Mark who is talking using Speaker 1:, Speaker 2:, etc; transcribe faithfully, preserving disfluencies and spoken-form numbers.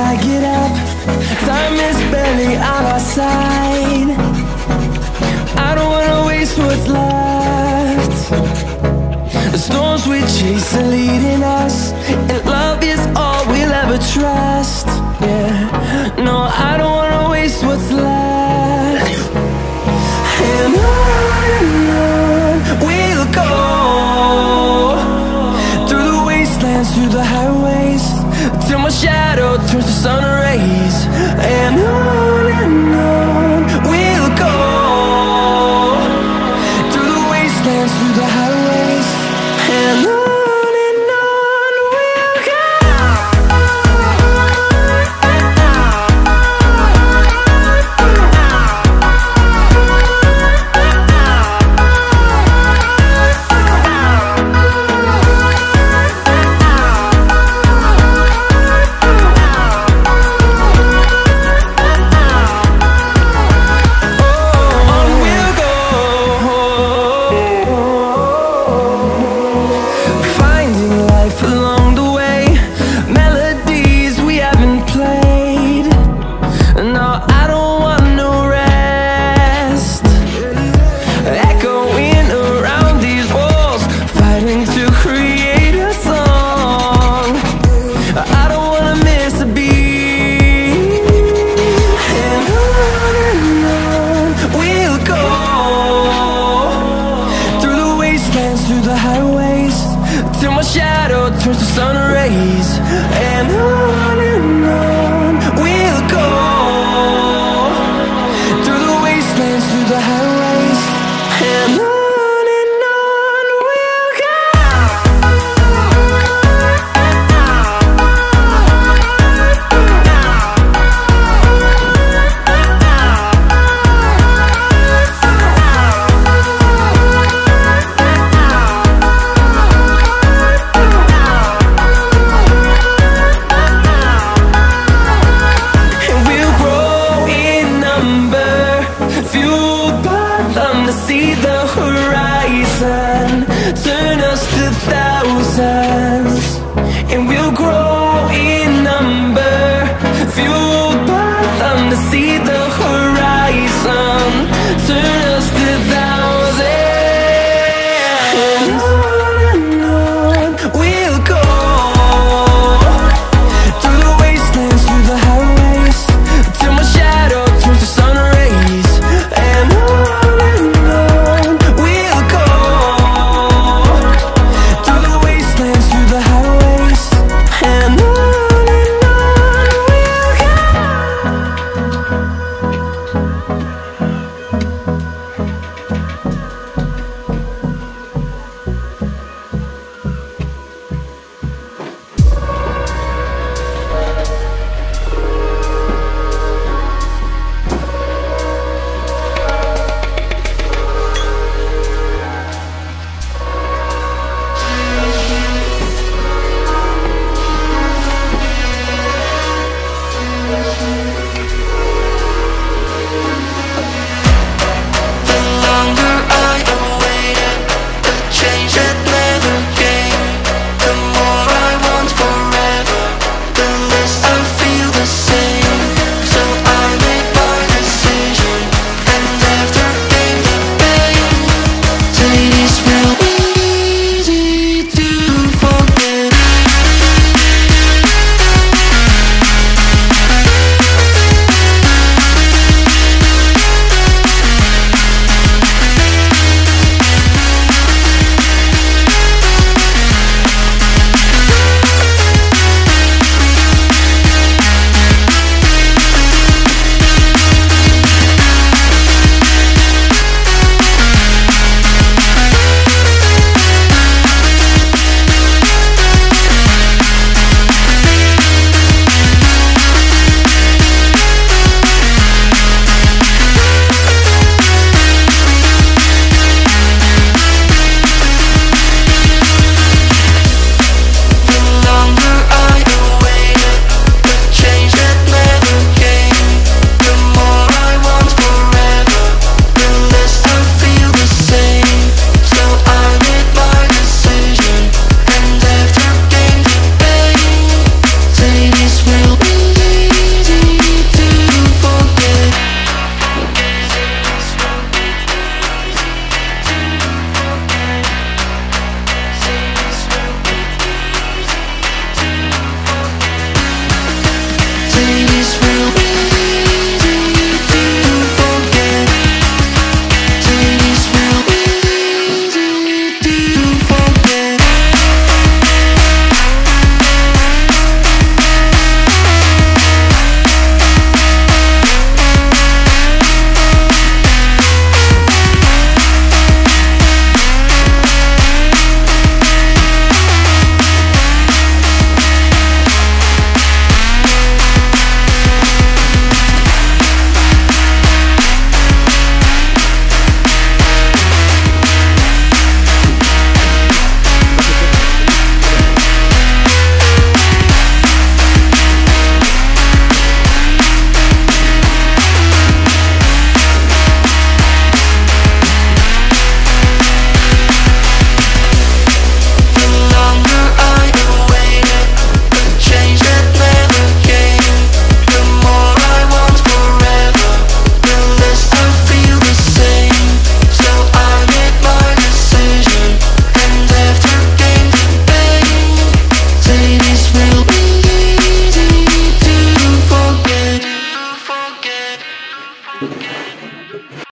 Speaker 1: I get up, time is barely on our side. I don't wanna waste what's left. The storms we chase are leading us, and love is all we'll ever trust. Yeah, no, I don't wanna waste what's left. And on and on we'll go, through the wastelands, through the highways, till my shadow turns to sun rays. And on and on we'll go, through the wastelands, through the highways, and on. Through the highways, till my shadow turns to sun rays. And on and on we'll go, through the wastelands, through the highways, and on. See the horizon turn us to thousands, and we'll grow in number, fueled by them to see the